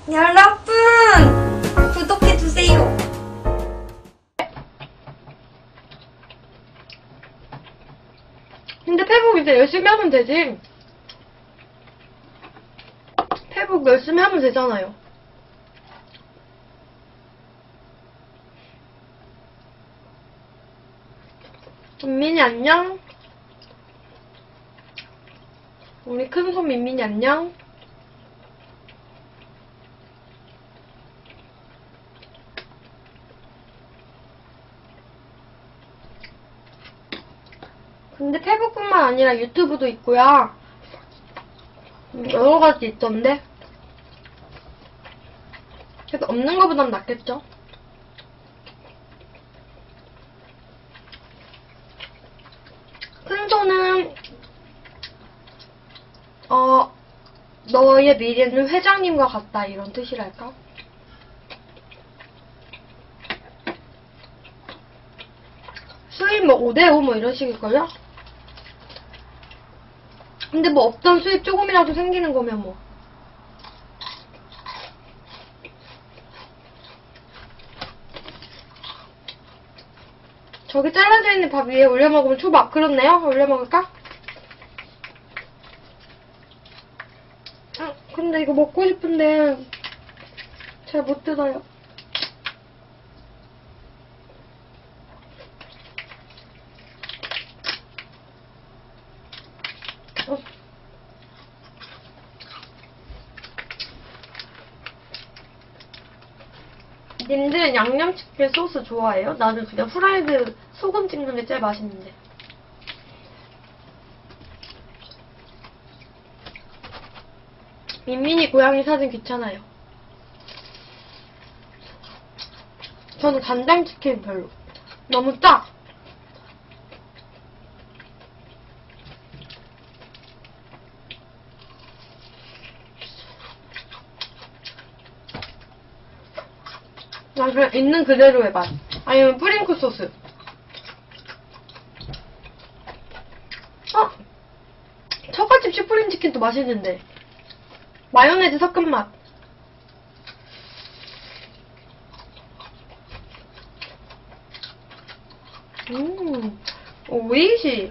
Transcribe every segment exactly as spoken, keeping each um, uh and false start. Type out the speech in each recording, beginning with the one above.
여러분 구독해주세요. 근데 페북 이제 열심히 하면 되지. 페북 열심히 하면 되잖아요. 민민이 안녕. 우리 큰손 민민이 안녕. 근데 페북뿐만 아니라 유튜브도 있고요. 여러 가지 있던데. 그래서 없는 것보단 낫겠죠? 큰손은 어 너의 미래는 회장님과 같다 이런 뜻이랄까? 수입 뭐 오 대 오 뭐 이런 식일걸요? 근데 뭐 없던 수입 조금이라도 생기는 거면 뭐. 저기 잘라져 있는 밥 위에 올려 먹으면 초밥. 그렇네요? 올려 먹을까? 아, 근데 이거 먹고 싶은데 잘 못 뜯어요. 어. 님들은 양념치킨 소스 좋아해요? 나는 그냥 후라이드 소금 찍는 게 제일 맛있는데. 민민이 고양이 사진 귀찮아요. 저는 간장치킨 별로. 너무 짜! 난 그냥 있는 그대로의 맛. 아니면 뿌링클 소스. 어? 처갓집 슈프림치킨도 맛있는데. 마요네즈 섞은 맛. 음, 오이시.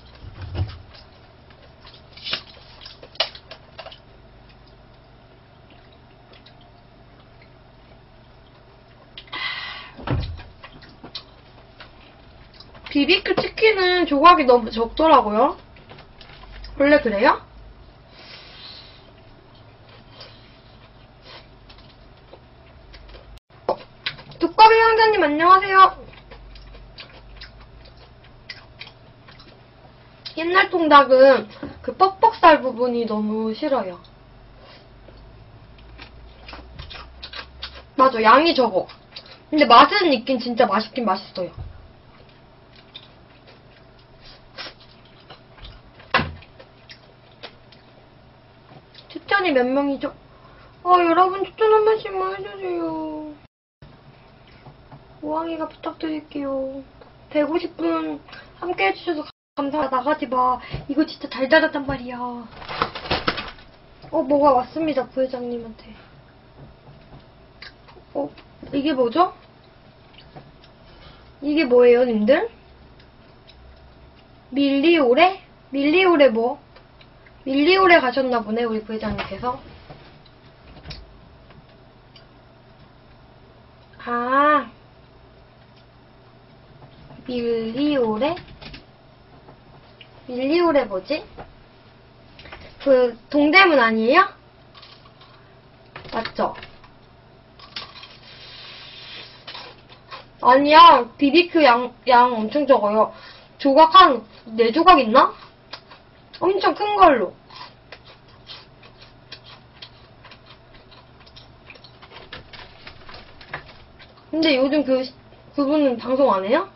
비비큐 치킨은 조각이 너무 적더라고요. 원래 그래요? 두꺼비 형제님 안녕하세요. 옛날 통닭은 그 뻑뻑살 부분이 너무 싫어요. 맞아, 양이 적어. 근데 맛은 있긴 진짜 맛있긴 맛있어요. 추천이 몇 명이죠? 어, 여러분 추천 한 번씩만 해주세요. 오왕이가 부탁드릴게요. 백오십 분 함께 해주셔서 감사하다. 나가지 마. 이거 진짜 달달하단 말이야. 어, 뭐가 왔습니다. 부회장님한테. 어, 이게 뭐죠? 이게 뭐예요, 님들? 밀리오레? 밀리오레 뭐? 밀리오레 가셨나 보네, 우리 부회장님께서. 아, 밀리오레? 밀리오레 뭐지? 그 동대문 아니에요? 맞죠? 아니야, 비비큐 양, 양 엄청 적어요. 조각 한 네 조각 있나? 엄청 큰 걸로. 근데 요즘 그, 그분은 방송 안 해요?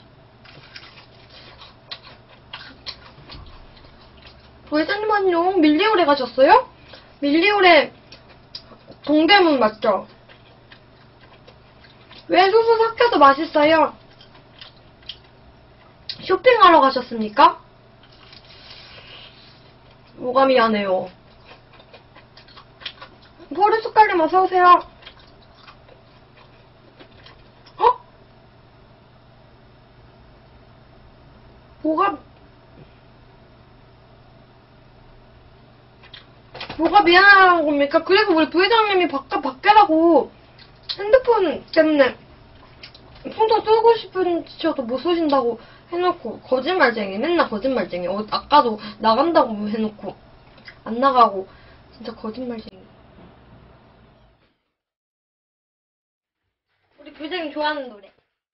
부회장님 안녕. 밀리오레 가셨어요? 밀리오레 동대문 맞죠? 왜 소스 삭혀도 맛있어요? 쇼핑하러 가셨습니까? 뭐가 미안해요. 포르수깔님 어서오세요. 어? 뭐가, 뭐가 미안한 겁니까? 그래서 우리 부회장님이 바깥, 밖에라고 핸드폰 때문에 풍선 쏘고 싶으셔도 못 쏘신다고 해놓고 거짓말쟁이, 맨날 거짓말쟁이. 어, 아까도 나간다고 해놓고 안 나가고 진짜 거짓말쟁이. 우리 부회장님 좋아하는 노래.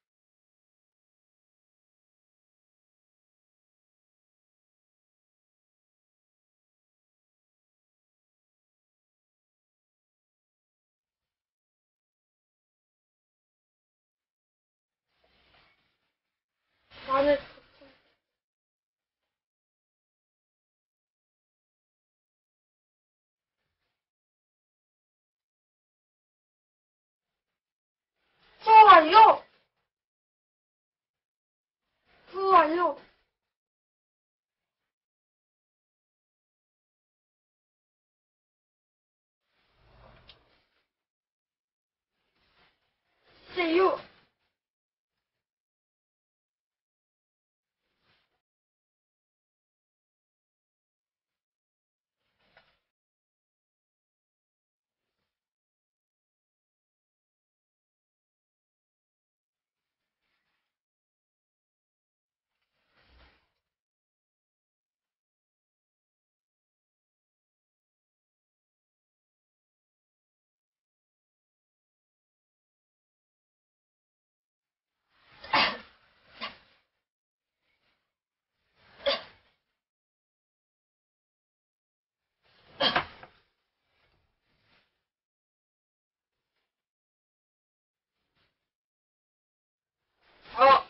나는 좋아요. 좋아요. 세요. 아,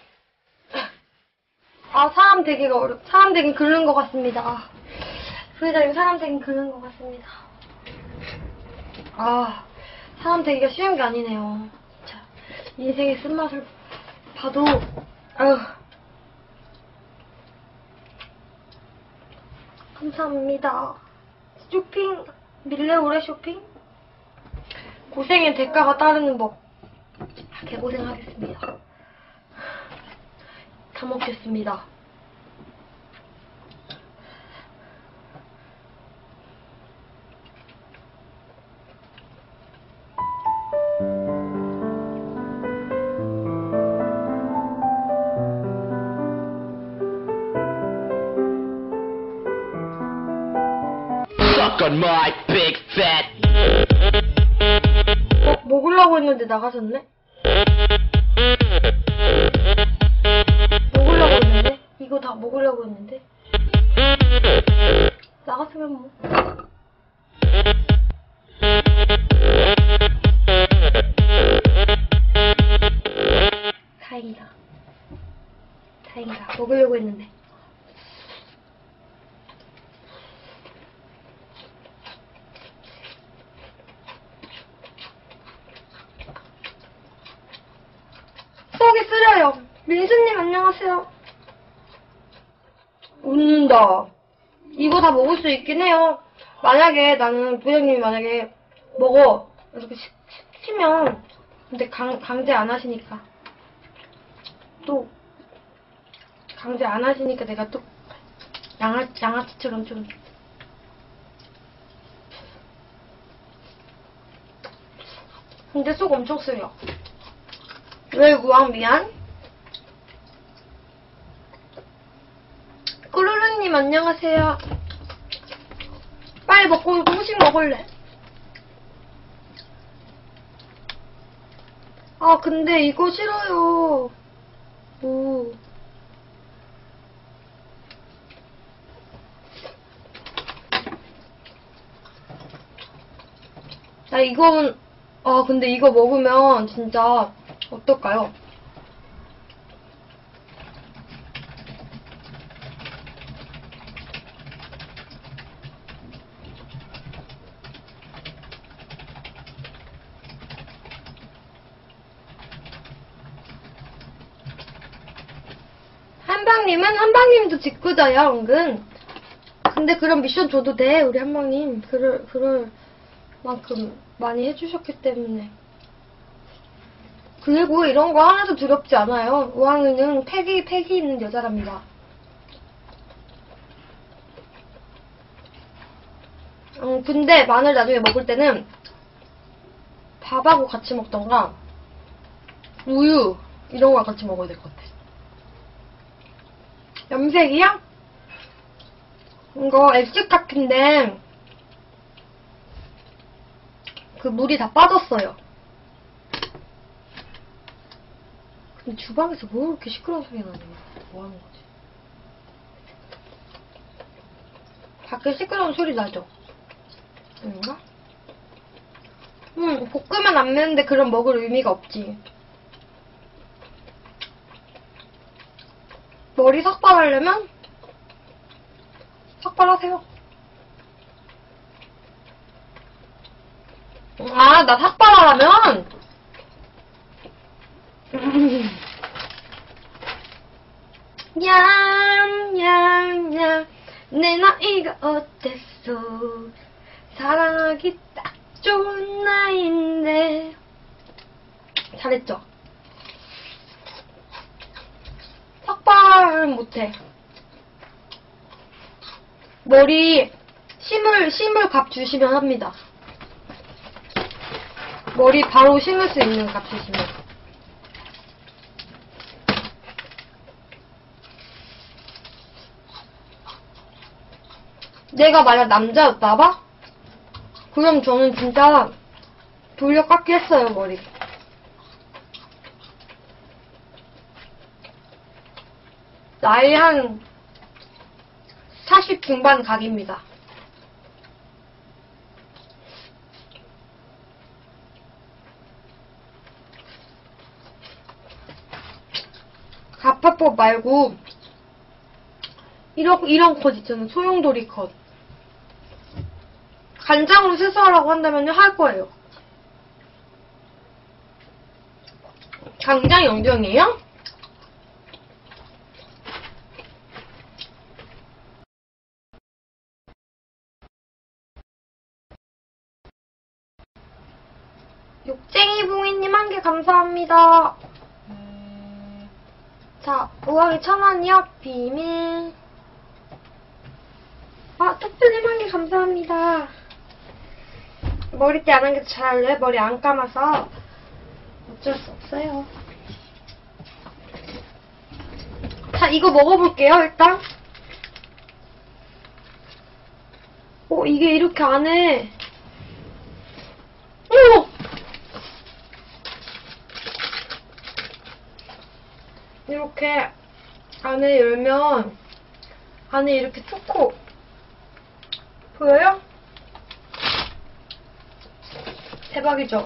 아 사람 되기가 어렵, 사람 되긴 긁는 것 같습니다. 아, 부회장님 사람 되긴 긁는 것 같습니다. 아, 사람 되기가 쉬운 게 아니네요. 자, 인생의 쓴맛을 봐도, 아유. 감사합니다. 쇼핑, 밀레오레 쇼핑? 고생의 대가가 따르는 법. 개고생하겠습니다. 다 먹겠습니다. Suck on my big fat. 어, 먹으려고 했는데 나가셨네? 먹으려고 했는데? 이거 다 먹으려고 했는데? 나갔으면 뭐. 다행이다. 다행이다. 먹으려고 했는데. 속이 쓰려요. 민수님 안녕하세요. 웃는다. 이거 다 먹을 수 있긴 해요. 만약에 나는 부장님이 만약에 먹어 이렇게 시, 시키면 근데 강, 강제 안 하시니까 또 강제 안 하시니까 내가 또 양아, 양아치처럼 좀 근데 속 엄청 쓰려. 왜 우왕 미안? 꾸루루님 안녕하세요. 빨리 먹고 음식 먹을래. 아 근데 이거 싫어요. 오. 나 이건 아 근데 이거 먹으면 진짜 어떨까요? 한방님은 한방님도 직구자야 은근. 근데 그런 미션 줘도 돼 우리 한방님. 그럴 그럴 만큼 많이 해주셨기 때문에. 그리고 이런 거 하나도 두렵지 않아요. 우왕이는 패기, 패기 있는 여자랍니다. 음, 근데 마늘 나중에 먹을 때는 밥하고 같이 먹던가 우유 이런 거 같이 먹어야 될 것 같아. 염색이야? 이거 엑스카키인데 그 물이 다 빠졌어요. 근데 주방에서 뭐 이렇게 시끄러운 소리 나냐? 뭐 하는 거지? 밖에 시끄러운 소리 나죠? 아닌가? 응, 볶으면 안 매는데 그럼 먹을 의미가 없지. 머리 삭발하려면 삭발하세요. 아, 나 삭발하려면 얌얌얌 내 나이가 어땠어 사랑하기 딱 좋은 나이인데. 잘했죠? 삭발은 못해. 머리 심을 심을 값 주시면 합니다. 머리 바로 심을 수 있는 값 주시면. 내가 만약 남자였다봐? 그럼 저는 진짜 돌려깎기 했어요, 머리. 나이 한 사십 중반 각입니다. 가파법 말고 이런, 이런 컷 있잖아요. 소용돌이 컷. 간장으로 세수하라고 한다면요, 할 거예요. 간장 영정이에요? 욕쟁이 봉이님 한 개 감사합니다. 자, 우왕이 천 원이요? 비밀. 아, 톡투님 한 개 감사합니다. 머리띠 안 한 게 더 잘할래? 머리 안 감아서 어쩔 수 없어요. 자, 이거 먹어볼게요, 일단. 어, 이게 이렇게 안에 오! 이렇게 안에 열면 안에 이렇게 초코 보여요? 대박이죠?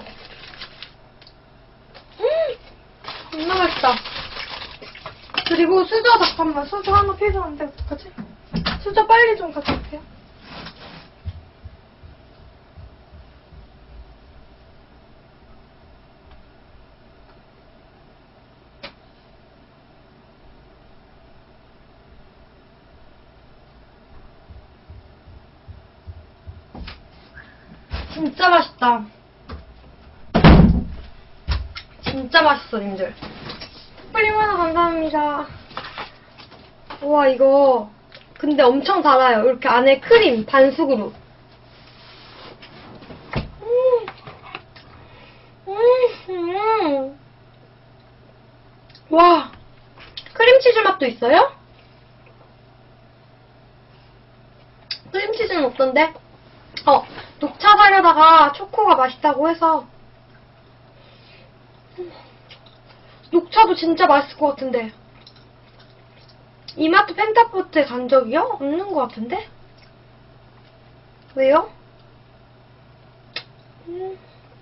음! 겁나 맛있다. 그리고 수저 잠깐만, 수저 하나 필요한데 어떡하지? 수저 빨리 좀 가져올게요. 진짜 맛있다. 진짜 맛있어, 님들. 톡불님 하나 감사합니다. 우와, 이거 근데 엄청 달아요. 이렇게 안에 크림 반숙으로. 음. 음, 음. 와, 크림치즈 맛도 있어요? 크림치즈는 어떤데? 어, 녹차 사려다가 초코가 맛있다고 해서. 녹차도 진짜 맛있을 것 같은데. 이마트 펜타포트에 간 적이요? 없는 것 같은데? 왜요? 음.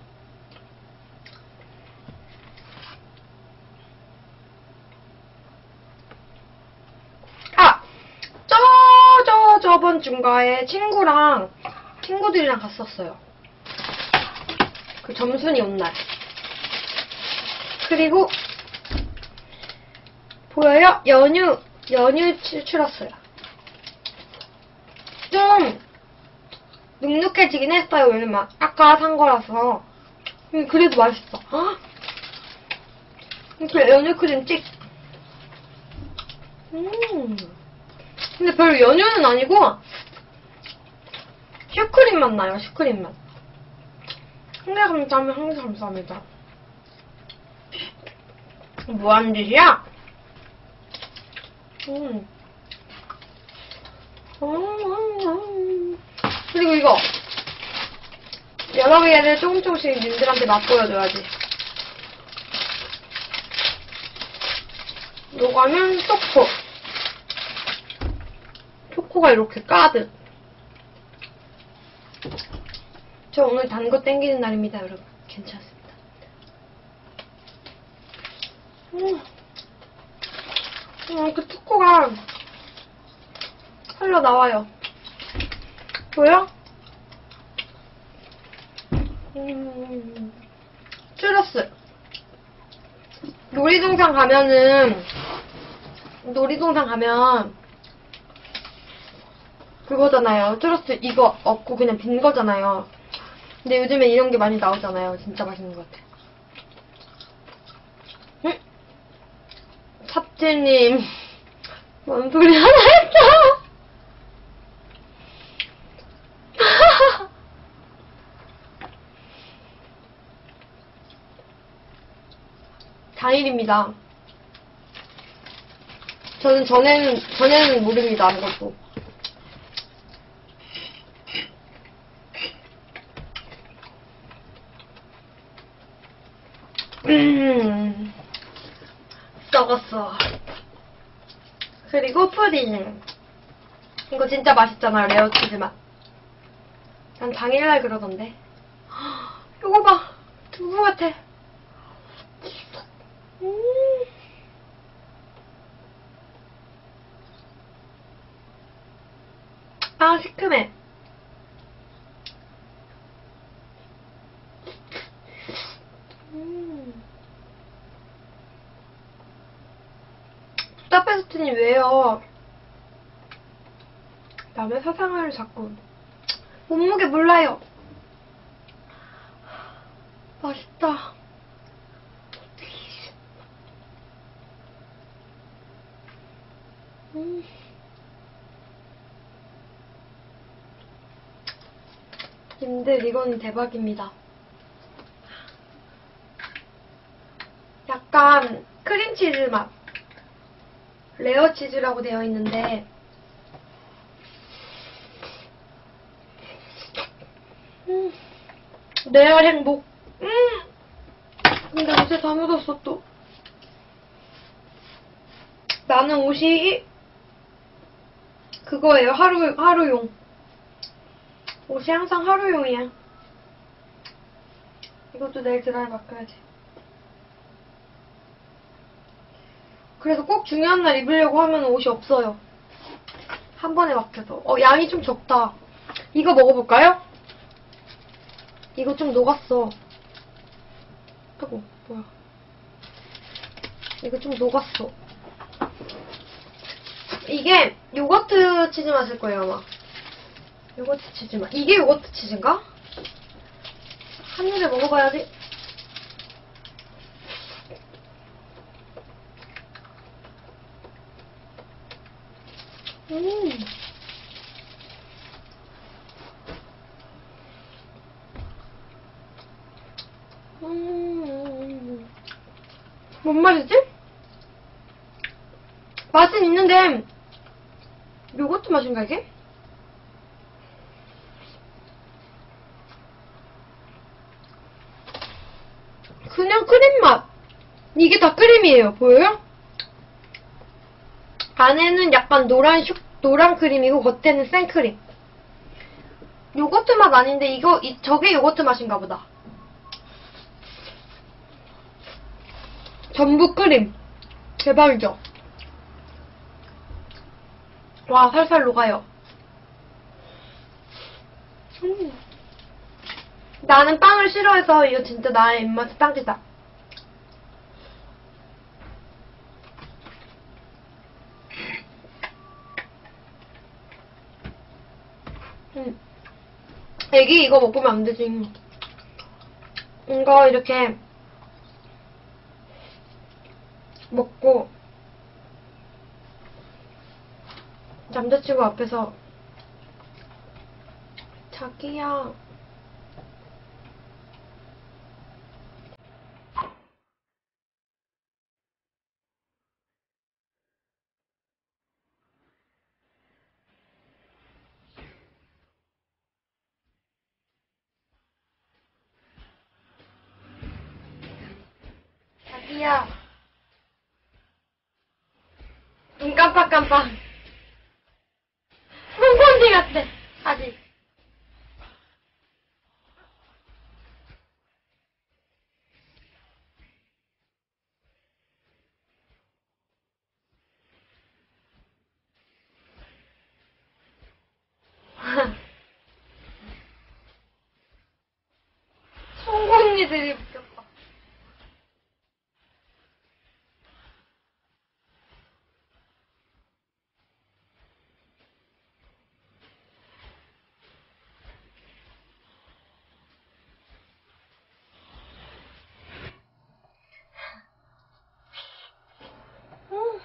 아! 저, 저, 저번 중가에 친구랑, 친구들이랑 갔었어요. 그 점순이 온 날. 그리고, 보여요? 연유, 연유 추출했어요. 좀, 눅눅해지긴 했어요. 왜냐면 아까 산 거라서. 음, 그래도 맛있어. 헉! 이렇게 연유크림 찍. 음. 근데 별로 연유는 아니고 슈크림 맛 나요. 슈크림 맛. 한개 감사합니다. 한개 감사합니다. 뭐 하는 짓이야? 음. 음. 그리고 이거 여러 개를 조금 조금씩 님들한테 맛보여줘야지. 요거는 초코. 초코가 이렇게 가득. 저 오늘 단 거 땡기는 날입니다, 여러분. 괜찮습니다. 음. 음, 그 초코가 흘러나와요. 보여? 음, 츄러스. 놀이동산 가면은, 놀이동산 가면, 그거잖아요. 츄러스 이거 없고 그냥 빈 거잖아요. 근데 요즘에 이런 게 많이 나오잖아요. 진짜 맛있는 것 같아. 응? 삽질님, 뭔 소리 하나 했어? 당일입니다. 저는 전에는, 전에는 모릅니다, 아무것도. 음, 썩었어. 그리고 푸딩. 이거 진짜 맛있잖아요, 레어 치즈 맛. 난 당일날 그러던데. 이거 봐, 두부 같아. 음. 아, 시큼해. 음. 부다페스트님 왜요? 남의 사상을 자꾸. 몸무게 몰라요. 맛있다. 음. 님들 이건 대박입니다. 약간 크림치즈 맛. 레어 치즈라고 되어 있는데 음. 레알 행복. 음. 근데 옷에 다 묻었어 또. 나는 옷이 그거예요. 하루, 하루용. 옷이 항상 하루용이야. 이것도 내일 드라이 바꿔야지. 그래서 꼭 중요한 날 입으려고 하면 옷이 없어요. 한 번에 막혀서. 어, 양이 좀 적다. 이거 먹어볼까요? 이거 좀 녹았어. 아이고, 뭐야. 이거 좀 녹았어. 이게 요거트 치즈 맛일 거예요, 아마. 요거트 치즈 맛. 이게 요거트 치즈인가? 한 입에 먹어봐야지. 음. 음. 뭔 맛이지? 맛은 있는데 요거트 맛인가 이게? 그냥 크림 맛. 이게 다 크림이에요. 보여요? 안에는 약간 노란 슈, 노란 크림이고 겉에는 생크림. 요거트 맛 아닌데 이거 이, 저게 요거트 맛인가 보다. 전부 크림. 대박이죠? 와, 살살 녹아요. 음. 나는 빵을 싫어해서 이거 진짜 나의 입맛에 딱이다. 음. 애기 이거 먹으면 안 되지. 이거 이렇게 먹고 남자친구 앞에서 자기야 자기야 눈 깜빡깜빡 폰폰지 같아 아직. 송곳니들이 웃겼다. 음.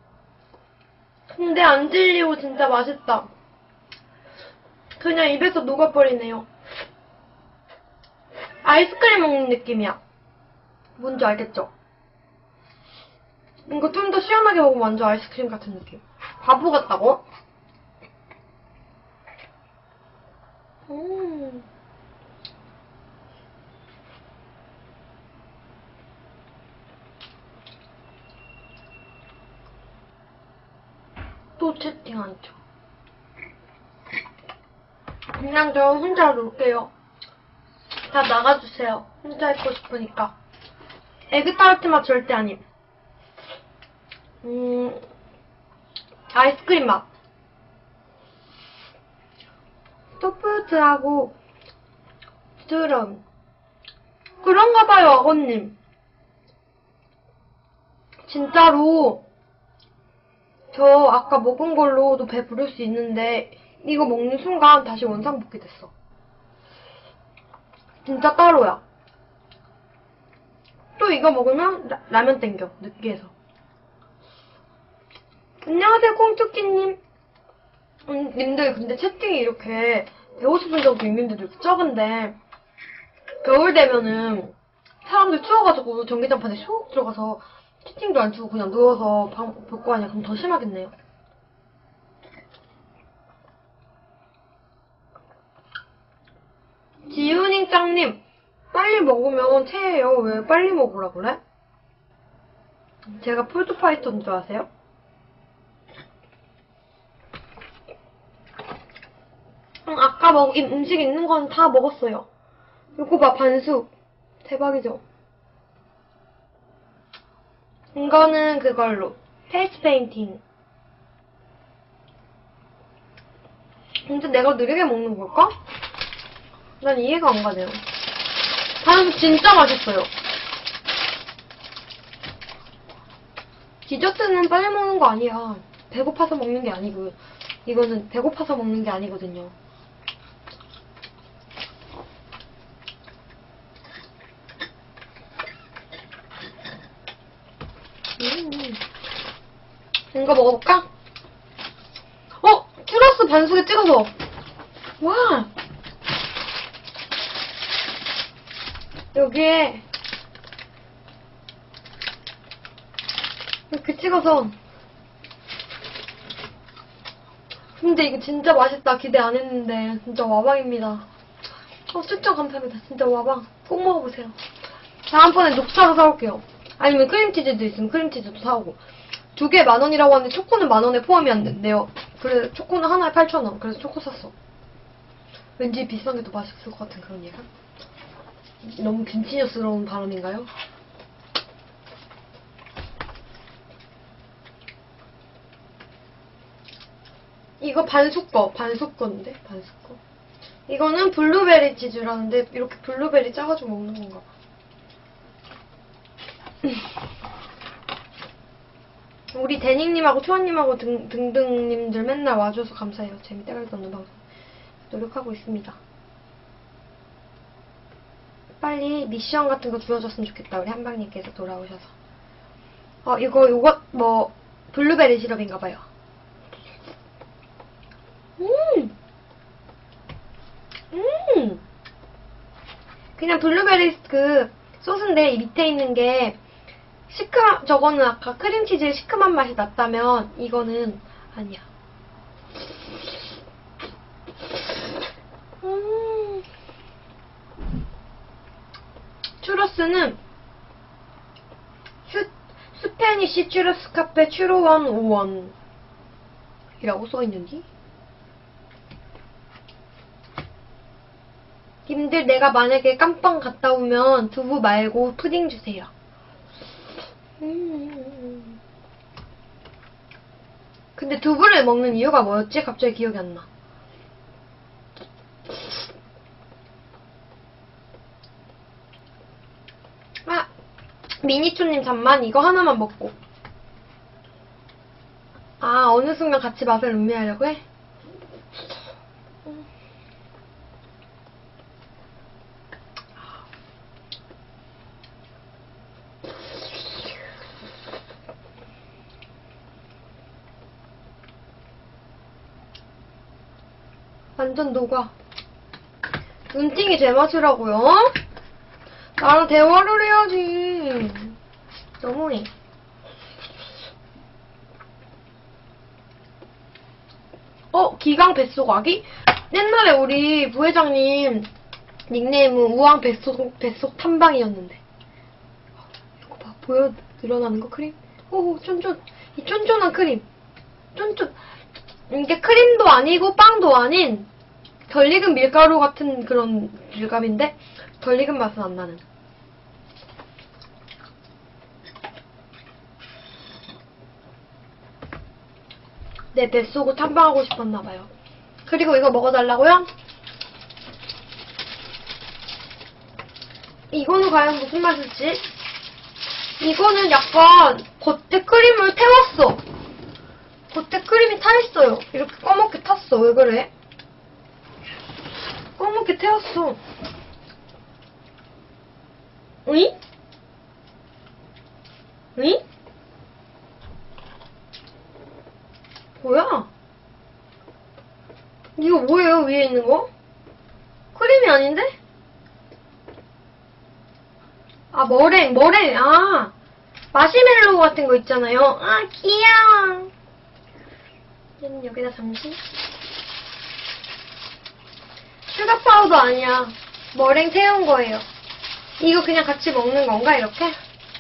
근데 안 질리고 진짜 맛있다. 그냥 입에서 녹아버리네요. 아이스크림 먹는 느낌이야. 뭔지 알겠죠? 이거 좀 더 시원하게 먹으면 완전 아이스크림 같은 느낌. 바보 같다고? 음. 또 채팅 안 쳐. 그냥 저 혼자 놀게요. 다 나가주세요. 혼자 있고 싶으니까. 에그타르트 맛 절대 아님. 음, 아이스크림 맛. 소프트하고 부드러운. 그런가 봐요, 아버님. 진짜로 저 아까 먹은 걸로도 배 부를 수 있는데 이거 먹는 순간 다시 원상복귀 됐어. 진짜 따로야. 또 이거 먹으면 라, 라면 땡겨. 느끼해서. 안녕하세요, 콩투키님. 음, 님들 근데 채팅이 이렇게 백오십 분 정도 있는데도 이렇게 적은데 겨울 되면은 사람들 추워가지고 전기장판에 슉 들어가서 채팅도 안 치고 그냥 누워서 방 볼 거 아니야. 그럼 더 심하겠네요. 지훈이짱님, 빨리 먹으면 체해요. 왜 빨리 먹으라 그래? 제가 푸드파이터인 줄 아세요? 응, 아까 먹은 음식 있는 건 다 먹었어요. 이거 봐, 반숙. 대박이죠? 이거는 그걸로. 페이스 페인팅. 근데 내가 느리게 먹는 걸까? 난 이해가 안 가네요. 반숙 진짜 맛있어요. 디저트는 빨리 먹는 거 아니야. 배고파서 먹는 게 아니고, 이거는 배고파서 먹는 게 아니거든요. 음. 이거 먹어볼까? 어! 츄러스 반숙에 찍어서! 와! 여기에 이렇게 찍어서. 근데 이거 진짜 맛있다. 기대 안 했는데 진짜 와방입니다. 어, 추천 감사합니다. 진짜 와방. 꼭 먹어보세요. 다음번에 녹차로 사올게요. 아니면 크림치즈도 있으면 크림치즈도 사오고. 두 개 만 원이라고 하는데 초코는 만 원에 포함이 안 된대요. 그래서 초코는 하나에 팔천 원. 그래서 초코 샀어. 왠지 비싼 게 더 맛있을 것 같은 그런 예감? 너무 균치녀스러운 발언인가요? 이거 반숙거, 반숙거인데? 반숙거. 이거는 블루베리 치즈라는데 이렇게 블루베리 짜가지고 먹는 건가 봐. 우리 데닝님하고 초아님하고 등, 등등님들 맨날 와줘서 감사해요. 재밌게 갈 수 없는 방송 노력하고 있습니다. 빨리 미션 같은 거 주어졌으면 좋겠다. 우리 한방님께서 돌아오셔서. 어, 이거, 요거, 뭐, 블루베리 시럽인가봐요. 음! 음! 그냥 블루베리 그, 소스인데, 이 밑에 있는 게, 시큼한, 저거는 아까 크림치즈의 시큼한 맛이 났다면, 이거는 아니야. 음. 추러스는, 슈, 스페니시 추러스 카페 추로원 오원 이라고 써있는지? 님들 내가 만약에 깜빵 갔다 오면 두부 말고 푸딩 주세요. 음. 근데 두부를 먹는 이유가 뭐였지? 갑자기 기억이 안 나. 아! 미니초님 잠만 이거 하나만 먹고. 아, 어느 순간 같이 맛을 음미하려고 해? 완전 녹아. 눈팅이 제 맛이라고요? 나랑 대화를 해야지. 너무해. 어? 기강 뱃속아기? 옛날에 우리 부회장님 닉네임은 우왕 뱃속, 뱃속 탐방이었는데. 이거 봐. 보여? 늘어나는 거 크림? 오, 쫀쫀. 이 쫀쫀한 크림. 쫀쫀. 이게 크림도 아니고 빵도 아닌 덜 익은 밀가루 같은 그런 질감인데 덜 익은 맛은 안 나는. 내 뱃속을 탐방하고 싶었나봐요. 그리고 이거 먹어달라고요? 이거는 과연 무슨 맛일지? 이거는 약간 겉에 크림을 태웠어. 겉에 크림이 타있어요. 이렇게 검게 탔어. 왜 그래? 검게 태웠어. 으이? 으이? 뭐야? 이거 뭐예요? 위에 있는 거? 크림이 아닌데? 아, 머랭, 머랭. 아, 마시멜로우 같은 거 있잖아요. 아, 귀여워. 얘는 여기다 잠시. 슈가 파우더 아니야. 머랭 태운 거예요. 이거 그냥 같이 먹는 건가, 이렇게?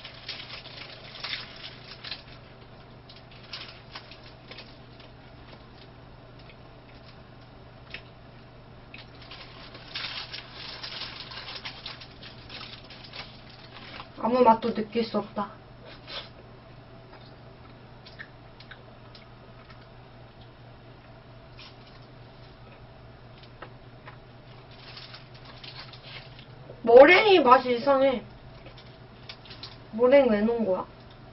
아무 맛도 느낄 수 없다. 머랭이 맛이 이상해. 머랭 왜 넣은 거야?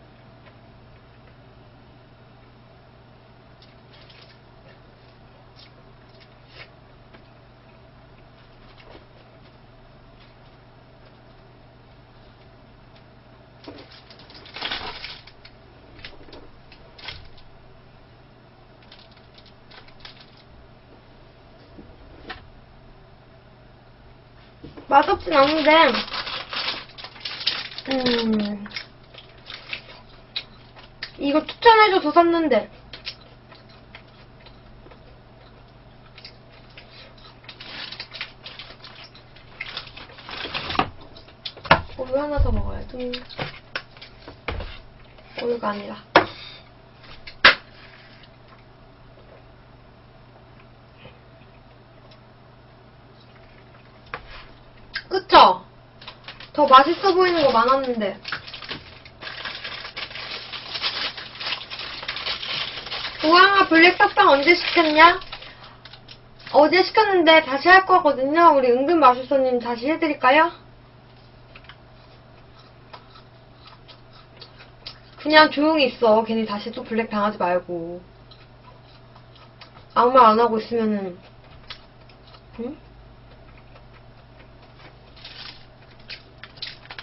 맛없진 않은데, 음, 이거 추천해줘서 샀는데, 우유 하나 더 먹어야지. 우유가 아니라. 그쵸? 더 맛있어 보이는 거 많았는데. 우왕아, 블랙 팝빵 언제 시켰냐? 어제 시켰는데 다시 할 거거든요. 우리 은근 마술사님 다시 해드릴까요? 그냥 조용히 있어. 괜히 다시 또 블랙 당하지 말고. 아무 말 안 하고 있으면은, 응?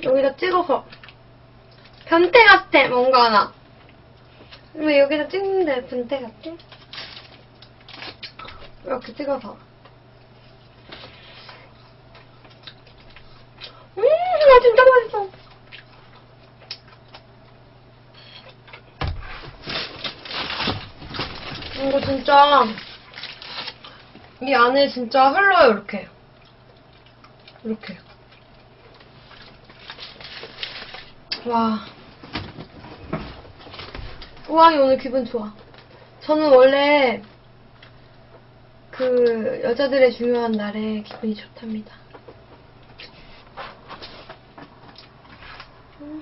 여기다 찍어서 변태 같아 뭔가 하나. 왜 여기다 찍는데 변태 같아? 이렇게 찍어서. 음, 나 진짜 맛있어. 이거 진짜 이 안에 진짜 흘러요. 이렇게 이렇게. 와, 우왕이 오늘 기분 좋아. 저는 원래 그 여자들의 중요한 날에 기분이 좋답니다. 음.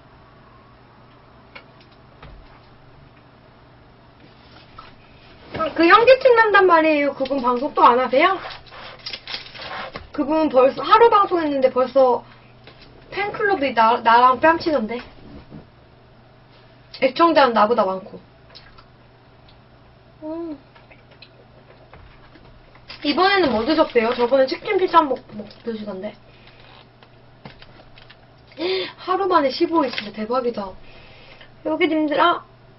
그 현기증 난단 말이에요. 그분 방송 또 안 하세요? 그분 벌써 하루 방송했는데 벌써 팬클럽이 나, 나랑 뺨치던데. 애청자는 나보다 많고. 음. 이번에는 뭐 드셨대요? 저번에 치킨 피자 먹, 먹 드시던데. 하루 만에 십오 일 진짜 대박이다. 여기 님들아,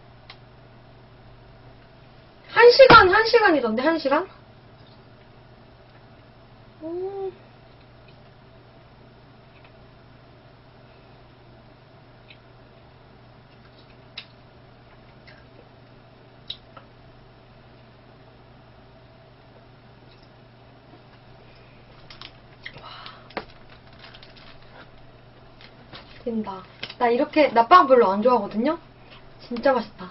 한 시간, 한 시간이던데, 한 시간? 음. 된다. 나 이렇게, 나 빵 별로 안 좋아하거든요? 진짜 맛있다.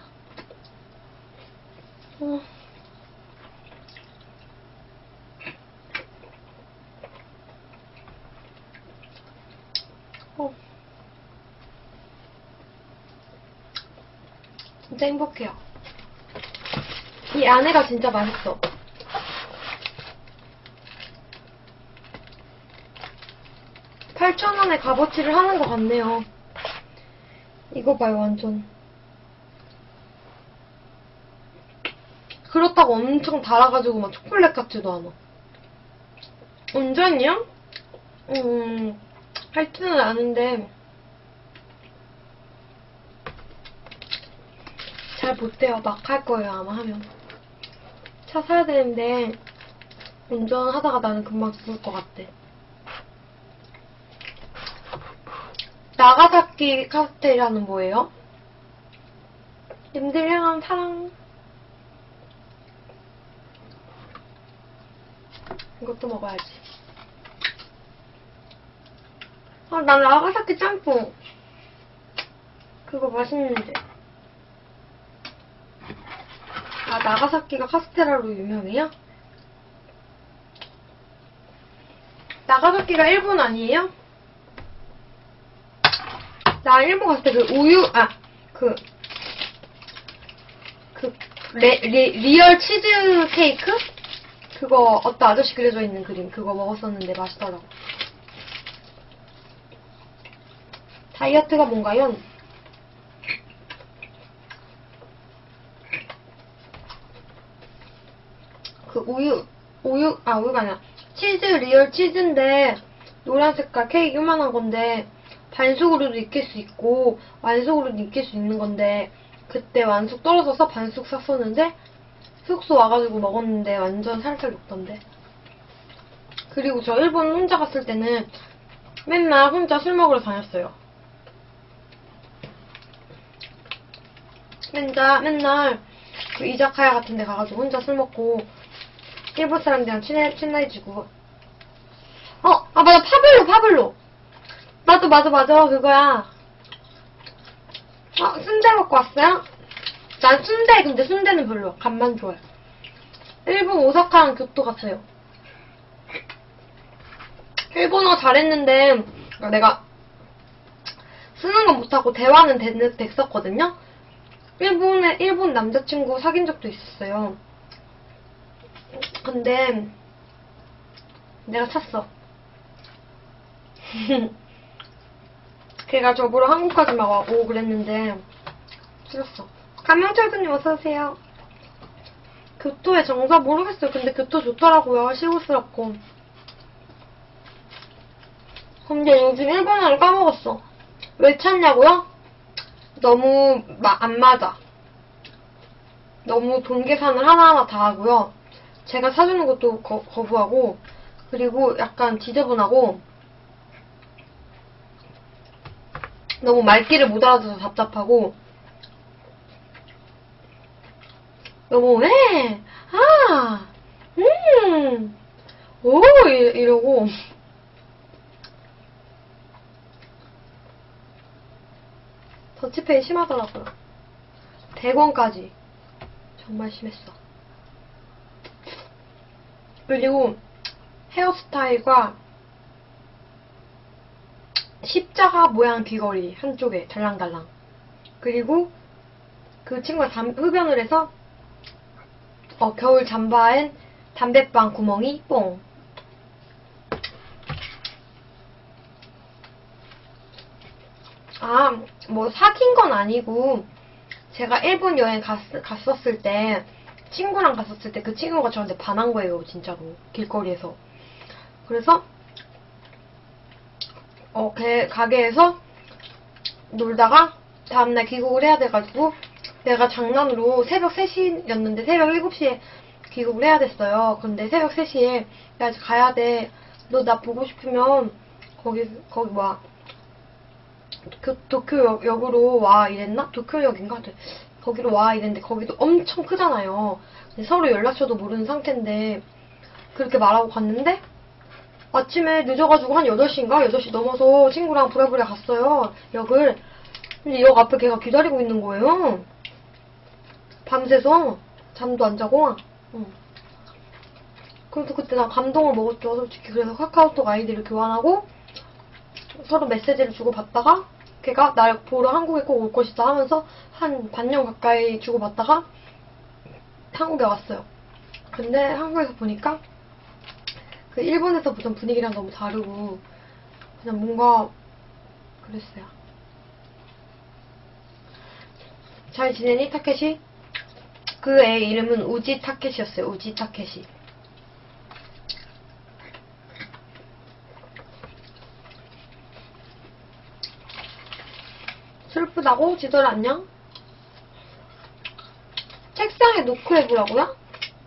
어. 어. 진짜 행복해요. 이 안에가 진짜 맛있어. 팔천 원에 값어치를 하는 것 같네요. 이거 봐요, 완전. 그렇다고 엄청 달아가지고 막 초콜릿 같지도 않아. 완전이요? 음, 할 줄은 아는데 잘 못해요. 막 할 거예요, 아마 하면. 차 사야 되는데 운전하다가 나는 금방 죽을 것 같대. 나가사키 카스텔이라는 뭐예요? 님들 향한 사랑. 이것도 먹어야지. 아, 난 나가사키 짬뽕. 그거 맛있는데. 아, 나가사키가 카스테라로 유명해요? 나가사키가 일본 아니에요? 나 일본 갔을 때 그 우유, 아, 그, 그, 레, 리, 리얼 치즈 케이크? 그거, 어떤 아저씨 그려져 있는 그림, 그거 먹었었는데 맛있더라고. 다이어트가 뭔가요? 그 우유, 우유, 아, 우유가 아니라, 치즈, 리얼 치즈인데, 노란 색깔 케이크 요만한 건데, 반숙으로도 익힐 수 있고 완숙으로도 익힐 수 있는 건데 그때 완숙 떨어져서 반숙 샀었는데 숙소 와가지고 먹었는데 완전 살살 녹던데. 그리고 저 일본 혼자 갔을 때는 맨날 혼자 술 먹으러 다녔어요. 맨날 맨날 그 이자카야 같은 데 가가지고 혼자 술 먹고 일본 사람들이랑 친해, 친해지고. 어! 아 맞아, 파블로 파블로 맞아, 맞아, 맞아, 그거야. 어, 순대 먹고 왔어요? 난 순대, 근데 순대는 별로. 간만 좋아요. 일본 오사카랑 교토 갔어요. 일본어 잘했는데, 내가 쓰는 건 못하고 대화는 됐, 됐었거든요? 일본에, 일본 남자친구 사귄 적도 있었어요. 근데, 내가 찼어. 걔가 저보러 한국까지 막 와고 그랬는데 싫었어. 감명철수님 어서오세요. 교토의 정사 모르겠어요. 근데 교토 좋더라고요. 시골스럽고. 근데 요즘 일본어를 까먹었어. 왜 찾냐고요? 너무 마, 안 맞아. 너무 돈 계산을 하나하나 다 하고요. 제가 사주는 것도 거, 거부하고, 그리고 약간 지저분하고, 너무 말귀를 못 알아들어서 답답하고, 너무, 에, 아, 음, 오, 이- 이러고. 더치페이 심하더라고요. 백 원까지. 정말 심했어. 그리고 헤어스타일과 십자가 모양 귀걸이 한쪽에 달랑달랑. 그리고 그 친구가 담, 흡연을 해서 어, 겨울 잠바엔 담배빵 구멍이 뽕. 아, 뭐 사귄 건 아니고 제가 일본 여행 갔, 갔었을 때 친구랑 갔었을 때 그 친구가 저한테 반한 거예요, 진짜로. 길거리에서. 그래서 어, 개, 가게에서 놀다가 다음날 귀국을 해야 돼가지고 내가 장난으로 새벽 세 시였는데 새벽 일곱 시에 귀국을 해야 됐어요. 근데 새벽 세 시에 야 이제 가야 돼. 너 나 보고 싶으면 거기 거기 뭐야 도, 도쿄역, 역으로 와 이랬나? 도쿄역인가? 거기로 와 이랬는데 거기도 엄청 크잖아요. 근데 서로 연락처도 모르는 상태인데 그렇게 말하고 갔는데 아침에 늦어가지고 한 여덟 시인가? 여덟 시 넘어서 친구랑 부랴부랴 갔어요. 역을. 근데 역 앞에 걔가 기다리고 있는 거예요. 밤새서 잠도 안 자고. 응. 그래서 그때 나 감동을 먹었죠, 솔직히. 그래서 카카오톡 아이디를 교환하고 서로 메시지를 주고받다가 걔가 날 보러 한국에 꼭 올 것이다 하면서 한 반년 가까이 주고받다가 한국에 왔어요. 근데 한국에서 보니까 그 일본에서 보던 분위기랑 너무 다르고 그냥 뭔가 그랬어요. 잘 지내니 타케시? 그 애 이름은 우지 타케시였어요. 우지 타케시. 슬프다고? 지돌 안녕? 책상에 놓고 해보라고요?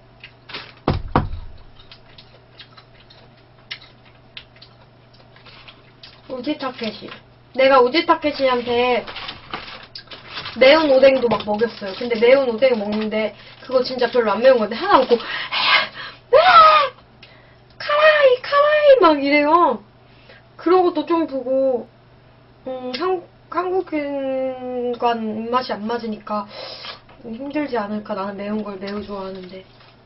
우지 타케시. 내가 우지 타케시한테 매운 오뎅도 막 먹였어요. 근데 매운 오뎅 먹는데 그거 진짜 별로 안 매운 건데 하나 먹고 카라이 카라이 막 이래요. 그런 것도 좀 보고 음, 한국, 한국인과 입맛이 안 맞으니까 힘들지 않을까. 나는 매운 걸 매우 좋아하는데.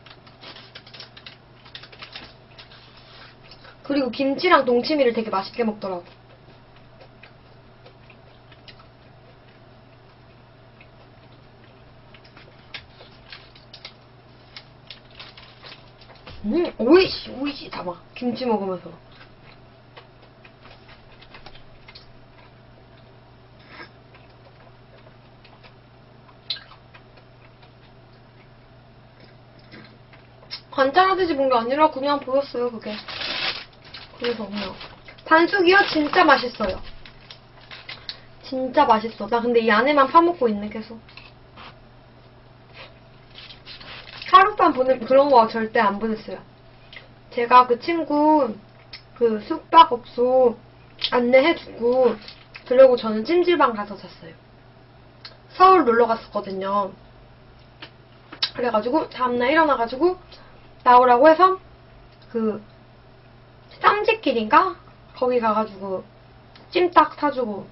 그리고 김치랑 동치미를 되게 맛있게 먹더라고. 음, 오이시, 오이시 다 막 김치 먹으면서. 관찰하듯이 본 게 아니라 그냥 보였어요, 그게. 그래서 그냥. 반숙이요? 진짜 맛있어요. 진짜 맛있어. 나 근데 이 안에만 파먹고 있네, 계속. 하룻밤 보내, 그런 거 절대 안 보냈어요. 제가 그 친구, 그 숙박업소 안내해주고, 그러고 저는 찜질방 가서 잤어요. 서울 놀러 갔었거든요. 그래가지고, 다음날 일어나가지고, 나오라고 해서, 그, 쌈짓길인가? 거기 가가지고, 찜닭 사주고,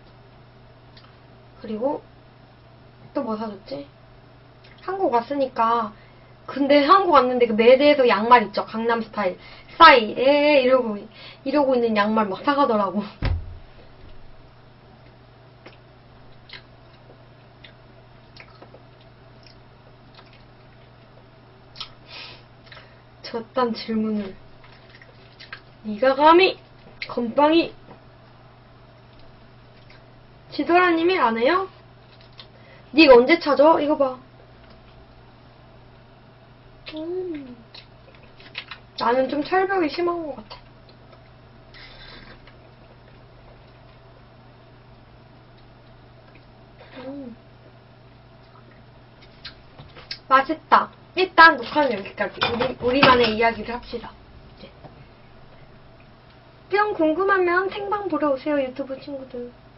그리고, 또 뭐 사줬지? 한국 왔으니까, 근데 한국 왔는데 그 매대에서 양말 있죠? 강남 스타일. 싸이, 에 이러고, 이러고 있는 양말 막 사가더라고. 저딴 질문을. 니가 감히, 건빵이. 지도라님이 안 해요? 니가 언제 찾아? 이거 봐. 음. 나는 좀 철벽이 심한 것 같아. 음. 맛있다. 일단 녹화는 여기까지. 우리, 우리만의 이야기를 합시다. 네. 뿅 궁금하면 생방 보러 오세요, 유튜브 친구들.